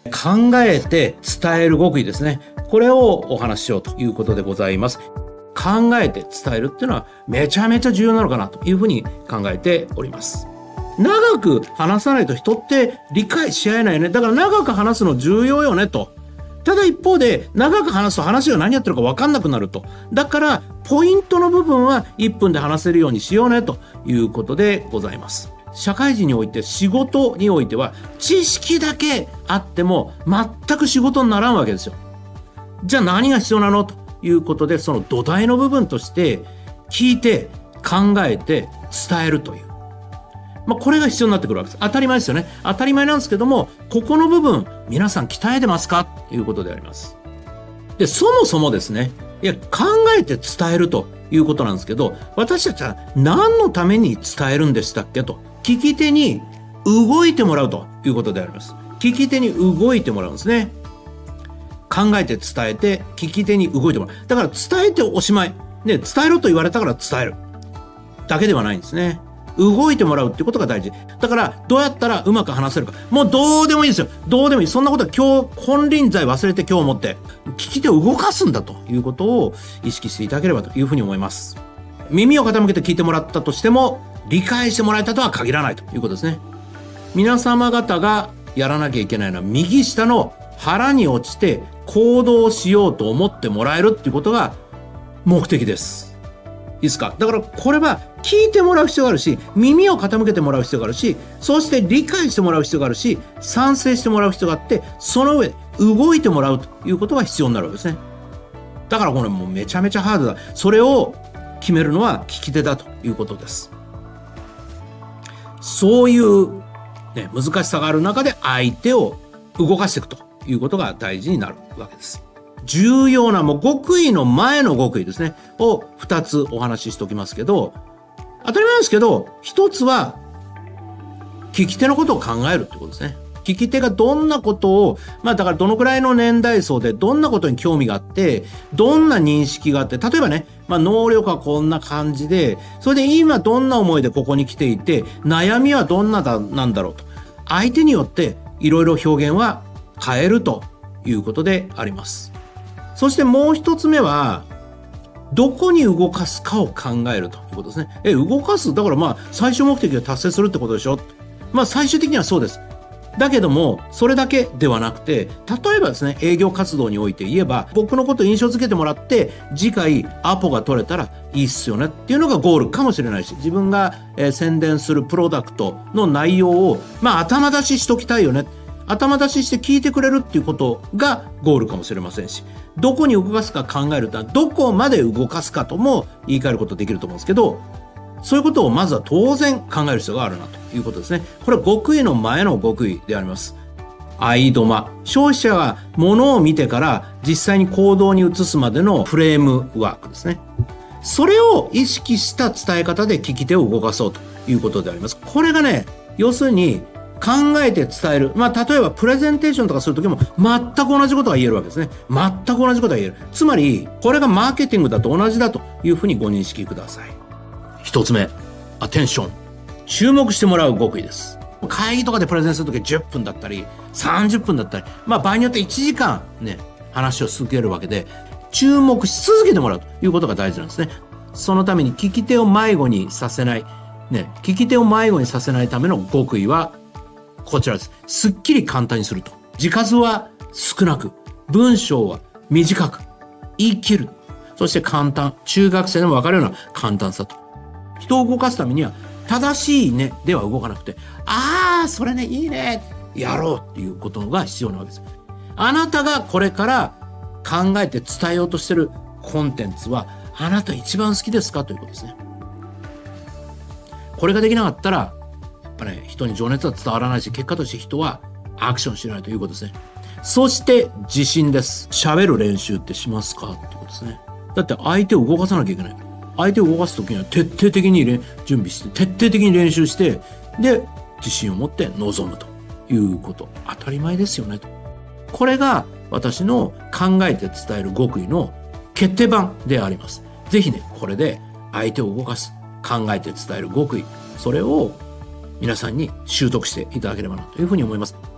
考えて伝える極意ですね。これをお話ししようということでございます。考えて伝えるっていうのはめちゃめちゃ重要なのかなというふうに考えております。長く話さないと人って理解し合えないよね。だから長く話すの重要よねと。ただ一方で長く話すと話が何やってるか分かんなくなると。だからポイントの部分は1分で話せるようにしようねということでございます。社会人において仕事においては知識だけあっても全く仕事にならんわけですよ。じゃあ何が必要なのということで、その土台の部分として聞いて考えて伝えるという、これが必要になってくるわけです。当たり前ですよね。当たり前なんですけども、ここの部分皆さん鍛えてますかということであります。で、そもそもですね、考えて伝えるということなんですけど、私たちは何のために伝えるんでしたっけと、聞き手に動いてもらうということであります。聞き手に動いてもらうんですね。考えて伝えて聞き手に動いてもらう。だから伝えておしまい。で、伝えろと言われたから伝えるだけではないんですね。動いてもらうっていうことが大事。だからどうやったらうまく話せるか。もうどうでもいいですよ。どうでもいい。そんなことは今日金輪際忘れて今日思って聞き手を動かすんだということを意識していただければというふうに思います。耳を傾けて聞いてもらったとしても理解してもらえたとは限らないということですね。皆様方がやらなきゃいけないのは右下の腹に落ちて行動しようと思ってもらえるっていうことが目的です。いいですか？だからこれは聞いてもらう必要があるし、耳を傾けてもらう必要があるし、そして理解してもらう必要があるし、賛成してもらう必要があって、その上で動いてもらうということが必要になるわけですね。だからこれもうめちゃめちゃハードだ。それを決めるのは聞き手だということです。そういう難しさがある中で相手を動かしていくということが大事になるわけです。重要な極意の前の極意ですねを2つお話ししておきますけど、当たり前なんですけど、1つは聞き手のことを考えるってことですね。聞き手がどんなことを、だからどのくらいの年代層でどんなことに興味があって、どんな認識があって、例えばね、能力はこんな感じで、それで今どんな思いでここに来ていて、悩みはどんななんだろうと。相手によっていろいろ表現は変えるということであります。そしてもう一つ目は、どこに動かすかを考えるということですね。動かす、だから最終目的を達成するってことでしょ。最終的にはそうです。だけども、それだけではなくて、例えばですね、営業活動において言えば、僕のことを印象付けてもらって、次回アポが取れたらいいっすよねっていうのがゴールかもしれないし、自分が、宣伝するプロダクトの内容を、頭出ししときたいよね。頭出しして聞いてくれるっていうことがゴールかもしれませんし、どこに動かすか考えるとは、どこまで動かすかとも言い換えることできると思うんですけど、そういうことをまずは当然考える必要があるなということですね。これは極意の前の極意であります。相止ま。消費者が物を見てから実際に行動に移すまでのフレームワークですね。それを意識した伝え方で聞き手を動かそうということであります。これがね、要するに考えて伝える。例えばプレゼンテーションとかするときも全く同じことが言えるわけですね。全く同じことが言える。つまり、これがマーケティングだと同じだというふうにご認識ください。一つ目、アテンション。注目してもらう極意です。会議とかでプレゼンするとき10分だったり、30分だったり、場合によって1時間ね、話を続けるわけで、注目し続けてもらうということが大事なんですね。そのために聞き手を迷子にさせない、聞き手を迷子にさせないための極意は、こちらです。すっきり簡単にすると。字数は少なく、文章は短く、言い切る。そして簡単。中学生でもわかるような簡単さと。人を動かすためには、正しいねでは動かなくて、それね、いいね、やろうっていうことが必要なわけです。あなたがこれから考えて伝えようとしているコンテンツは、あなた一番好きですかということですね。これができなかったら、人に情熱は伝わらないし、結果として人はアクションしないということですね。そして自信です。喋る練習ってしますかってことですね。だって相手を動かさなきゃいけない。相手を動かすときには徹底的に準備して、徹底的に練習して、で、自信を持って臨むということ。当たり前ですよねと。これが私の考えて伝える極意の決定版であります。ぜひね、これで相手を動かす、考えて伝える極意、それを皆さんに習得していただければなというふうに思います。